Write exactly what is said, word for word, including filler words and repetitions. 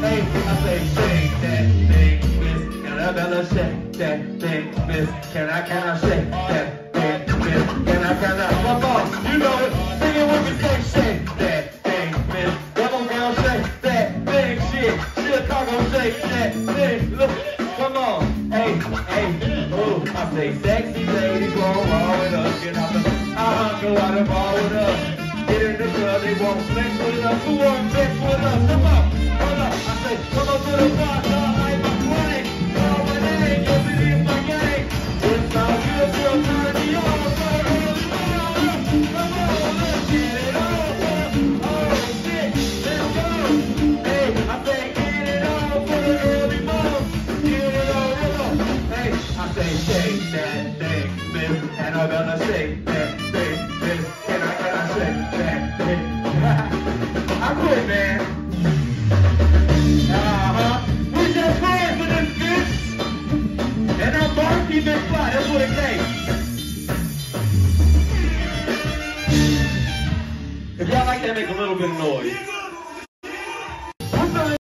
Hey, I say, shake that thing, miss. Can I better shake that thing, miss? Can I, can I shake that thing, miss? Can I, can I? Come on, you know it. Sing it with me, say, shake that thing, miss. Come on, girl, shake that thing, shit. Chicago, shake that thing. Look, come on. Hey, hey, ooh. I say, sexy ladies, roll all with us. Get out the, uh-huh, go out and ball with us. Get in the club, they won't flex with us. Who won't flex with us? Come on, hold up. I say, come on to the bar, dog, like my plane. Call my name, cause it is my game. It's all good, girl, turn me on. So early, come on, let's get it on. Oh, shit, let's go. Hey, I say, get it on for the early morning. Get it on, get on. Hey, I say, shake that thing, miss. And I'm gonna shake that thing, miss. Can I, can I shake that thing? I quit, man. Uh-huh. We just going for this bitch. And I'm Marky McFly. That's what it takes. If y'all like that, make a little bit of noise.